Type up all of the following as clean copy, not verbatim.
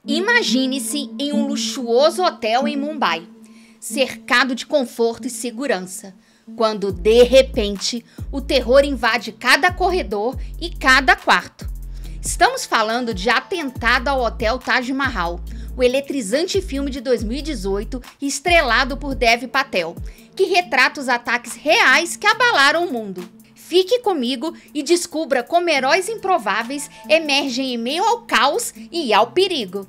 Imagine-se em um luxuoso hotel em Mumbai, cercado de conforto e segurança, quando, de repente, o terror invade cada corredor e cada quarto. Estamos falando de Atentado ao Hotel Taj Mahal, o eletrizante filme de 2018 estrelado por Dev Patel, que retrata os ataques reais que abalaram o mundo. Fique comigo e descubra como heróis improváveis emergem em meio ao caos e ao perigo.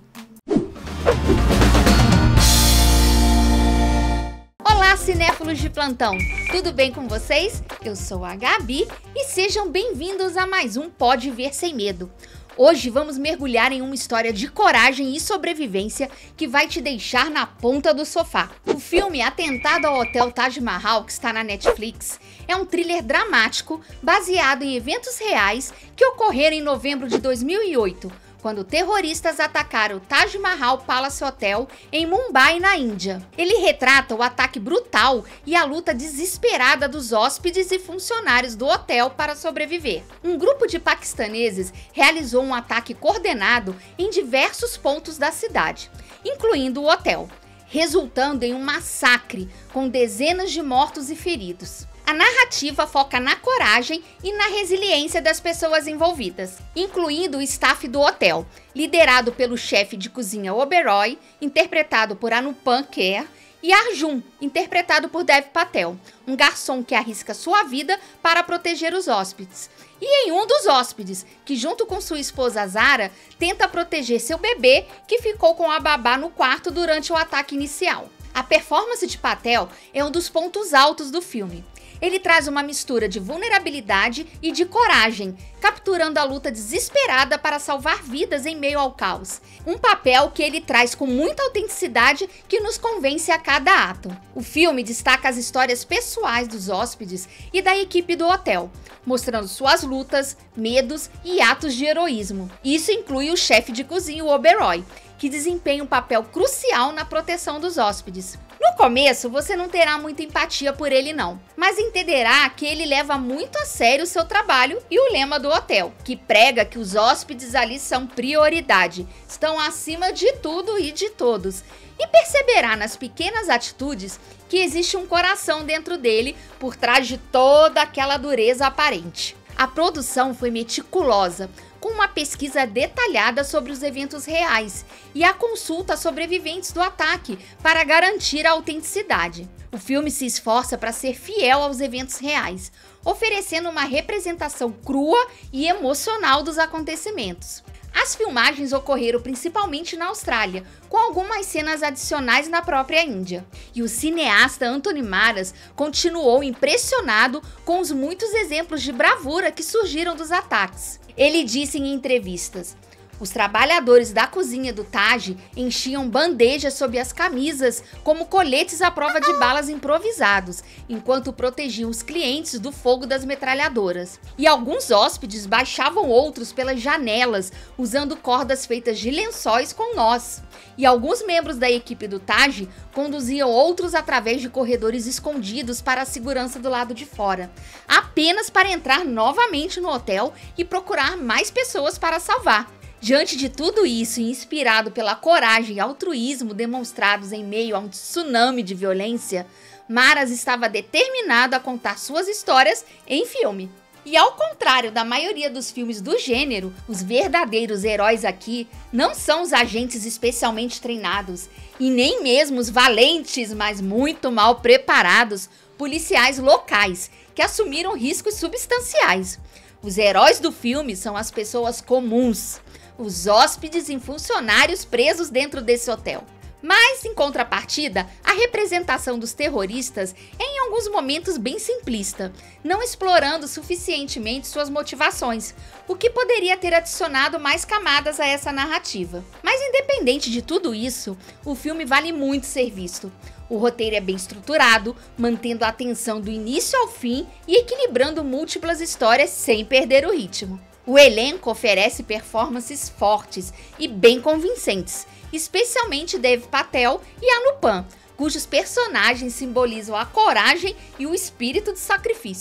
Olá, cinéfilos de plantão! Tudo bem com vocês? Eu sou a Gabi e sejam bem-vindos a mais um Pode Ver Sem Medo. Hoje vamos mergulhar em uma história de coragem e sobrevivência que vai te deixar na ponta do sofá. O filme Atentado ao Hotel Taj Mahal, que está na Netflix, é um thriller dramático baseado em eventos reais que ocorreram em novembro de 2008, quando terroristas atacaram o Taj Mahal Palace Hotel em Mumbai, na Índia. Ele retrata o ataque brutal e a luta desesperada dos hóspedes e funcionários do hotel para sobreviver. Um grupo de paquistaneses realizou um ataque coordenado em diversos pontos da cidade, incluindo o hotel, resultando em um massacre com dezenas de mortos e feridos. A narrativa foca na coragem e na resiliência das pessoas envolvidas, incluindo o staff do hotel, liderado pelo chefe de cozinha Oberoi, interpretado por Anupam Kher, e Arjun, interpretado por Dev Patel, um garçom que arrisca sua vida para proteger os hóspedes. E em um dos hóspedes, que junto com sua esposa Zara, tenta proteger seu bebê, que ficou com a babá no quarto durante o ataque inicial. A performance de Patel é um dos pontos altos do filme. Ele traz uma mistura de vulnerabilidade e de coragem, capturando a luta desesperada para salvar vidas em meio ao caos. Um papel que ele traz com muita autenticidade que nos convence a cada ato. O filme destaca as histórias pessoais dos hóspedes e da equipe do hotel, mostrando suas lutas, medos e atos de heroísmo. Isso inclui o chefe de cozinha, o Oberoi, que desempenha um papel crucial na proteção dos hóspedes. No começo, você não terá muita empatia por ele não, mas entenderá que ele leva muito a sério o seu trabalho e o lema do hotel, que prega que os hóspedes ali são prioridade, estão acima de tudo e de todos. E perceberá nas pequenas atitudes que existe um coração dentro dele por trás de toda aquela dureza aparente. A produção foi meticulosa, com uma pesquisa detalhada sobre os eventos reais e a consulta a sobreviventes do ataque para garantir a autenticidade. O filme se esforça para ser fiel aos eventos reais, oferecendo uma representação crua e emocional dos acontecimentos. As filmagens ocorreram principalmente na Austrália, com algumas cenas adicionais na própria Índia. E o cineasta Anthony Maras continuou impressionado com os muitos exemplos de bravura que surgiram dos ataques. Ele disse em entrevistas: os trabalhadores da cozinha do Taj enchiam bandejas sob as camisas como coletes à prova de balas improvisados, enquanto protegiam os clientes do fogo das metralhadoras. E alguns hóspedes baixavam outros pelas janelas, usando cordas feitas de lençóis com nós. E alguns membros da equipe do Taj conduziam outros através de corredores escondidos para a segurança do lado de fora, apenas para entrar novamente no hotel e procurar mais pessoas para salvar. Diante de tudo isso e inspirado pela coragem e altruísmo demonstrados em meio a um tsunami de violência, Maras estava determinado a contar suas histórias em filme. E ao contrário da maioria dos filmes do gênero, os verdadeiros heróis aqui não são os agentes especialmente treinados e nem mesmo os valentes, mas muito mal preparados policiais locais que assumiram riscos substanciais. Os heróis do filme são as pessoas comuns, os hóspedes e funcionários presos dentro desse hotel. Mas, em contrapartida, a representação dos terroristas é em alguns momentos bem simplista, não explorando suficientemente suas motivações, o que poderia ter adicionado mais camadas a essa narrativa. Mas independente de tudo isso, o filme vale muito ser visto. O roteiro é bem estruturado, mantendo a atenção do início ao fim e equilibrando múltiplas histórias sem perder o ritmo. O elenco oferece performances fortes e bem convincentes, especialmente Dev Patel e Anupam, cujos personagens simbolizam a coragem e o espírito de sacrifício.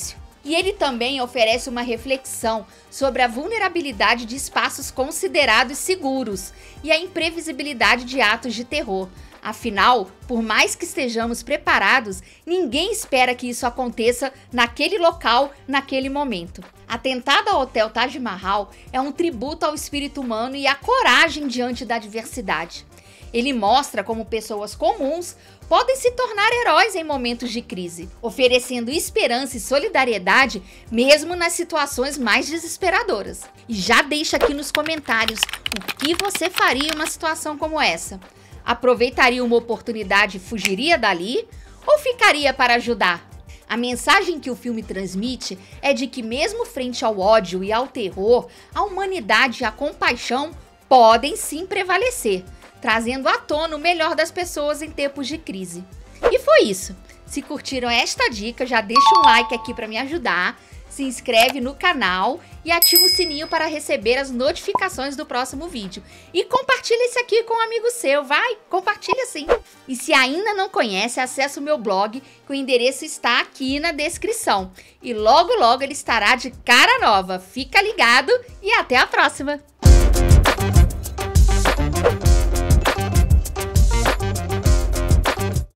E ele também oferece uma reflexão sobre a vulnerabilidade de espaços considerados seguros e a imprevisibilidade de atos de terror. Afinal, por mais que estejamos preparados, ninguém espera que isso aconteça naquele local, naquele momento. Atentado ao Hotel Taj Mahal é um tributo ao espírito humano e à coragem diante da adversidade. Ele mostra como pessoas comuns podem se tornar heróis em momentos de crise, oferecendo esperança e solidariedade mesmo nas situações mais desesperadoras. E já deixa aqui nos comentários o que você faria em uma situação como essa. Aproveitaria uma oportunidade e fugiria dali? Ou ficaria para ajudar? A mensagem que o filme transmite é de que mesmo frente ao ódio e ao terror, a humanidade e a compaixão podem sim prevalecer, trazendo à tona o melhor das pessoas em tempos de crise. E foi isso. Se curtiram esta dica, já deixa um like aqui para me ajudar, se inscreve no canal e ativa o sininho para receber as notificações do próximo vídeo. E compartilha esse aqui com um amigo seu, vai? Compartilha sim! E se ainda não conhece, acesse o meu blog, que o endereço está aqui na descrição. E logo logo ele estará de cara nova. Fica ligado e até a próxima!